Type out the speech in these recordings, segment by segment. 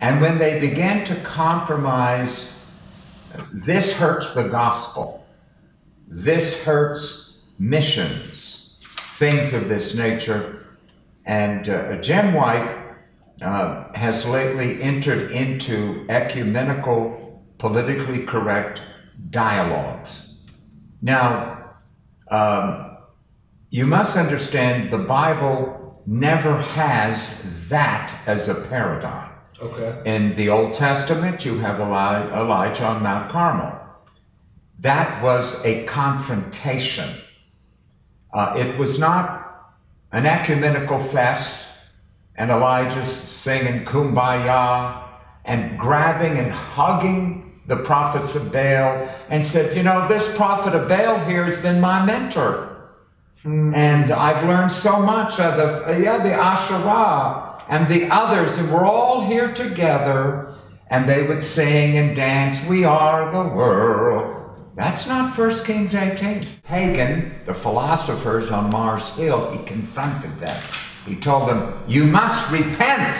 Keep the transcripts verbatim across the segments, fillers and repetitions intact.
And when they began to compromise, this hurts the gospel, this hurts missions, things of this nature. And uh, Jim White uh, has lately entered into ecumenical, politically correct dialogues. Now, um, you must understand the Bible never has that as a paradigm. Okay. In the Old Testament, you have Eli- Elijah on Mount Carmel. That was a confrontation. Uh, it was not an ecumenical fest and Elijah singing Kumbaya and grabbing and hugging the prophets of Baal and said, you know, this prophet of Baal here has been my mentor. Hmm. And I've learned so much of the, yeah, the Asherah and the others, and we're all here together. And they would sing and dance, we are the world. That's not First Kings eighteen. Pagan, the philosophers on Mars Hill, he confronted them. He told them, you must repent.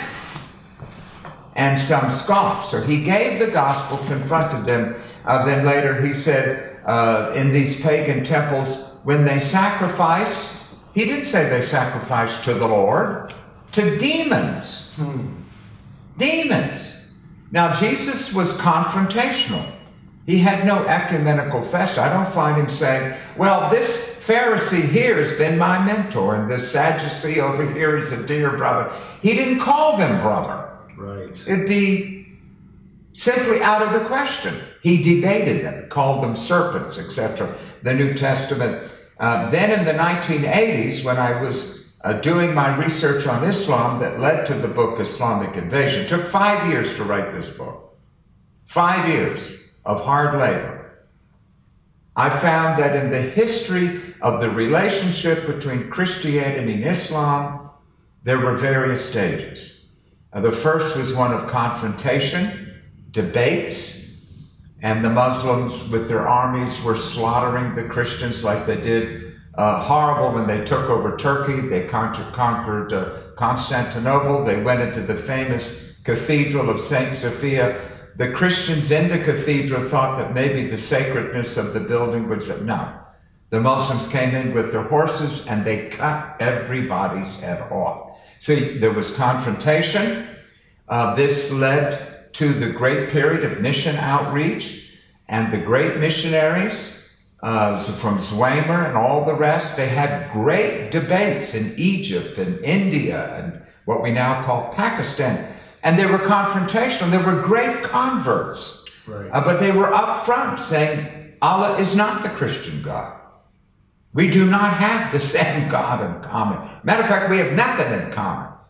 And some scoffed. So he gave the gospel, confronted them. Uh, then later he said, uh, in these pagan temples, when they sacrifice, he didn't say they sacrificed to the Lord, to demons. Hmm. Demons. Now, Jesus was confrontational. He had no ecumenical fest. I don't find him saying, well, this Pharisee here has been my mentor, and this Sadducee over here is a dear brother. He didn't call them brother. Right. It'd be simply out of the question. He debated them, called them serpents, et cetera. The New Testament. Uh, then in the nineteen eighties, when I was Uh, doing my research on Islam that led to the book Islamic Invasion. It took five years to write this book. Five years of hard labor. I found that in the history of the relationship between Christianity and Islam, there were various stages. Uh, the first was one of confrontation, debates, and the Muslims with their armies were slaughtering the Christians like they did Uh, horrible when they took over Turkey. They conquered, conquered uh, Constantinople. They went into the famous Cathedral of Saint Sophia. The Christians in the cathedral thought that maybe the sacredness of the building would say, no. The Muslims came in with their horses and they cut everybody's head off. See, there was confrontation. Uh, this led to the great period of mission outreach, and the great missionaries Uh, so from Zweimer and all the rest, they had great debates in Egypt and India and what we now call Pakistan. And they were confrontational. They were great converts. Right. Uh, but they were up front saying, Allah is not the Christian God. We do not have the same God in common. Matter of fact, we have nothing in common.